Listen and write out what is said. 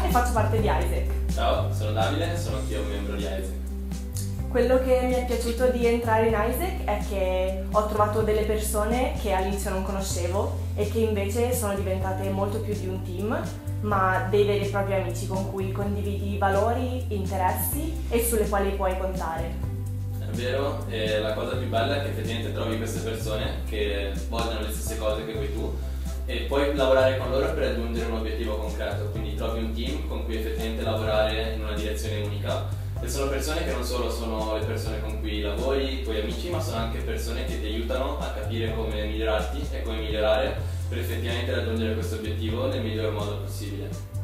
e faccio parte di Isaac. Ciao, sono Davide, sono anch'io un membro di Isaac. Quello che mi è piaciuto di entrare in Isaac è che ho trovato delle persone che all'inizio non conoscevo e che invece sono diventate molto più di un team, ma dei veri e propri amici con cui condividi valori, interessi e sulle quali puoi contare. È vero, e la cosa più bella è che effettivamente trovi queste persone che vogliono le stesse cose che vuoi tu e puoi lavorare con loro per raggiungere un obiettivo concreto, quindi trovi un team con cui effettivamente lavorare in una direzione unica. E sono persone che non solo sono le persone con cui lavori, i tuoi amici, ma sono anche persone che ti aiutano a capire come migliorarti e come migliorare per effettivamente raggiungere questo obiettivo nel miglior modo possibile.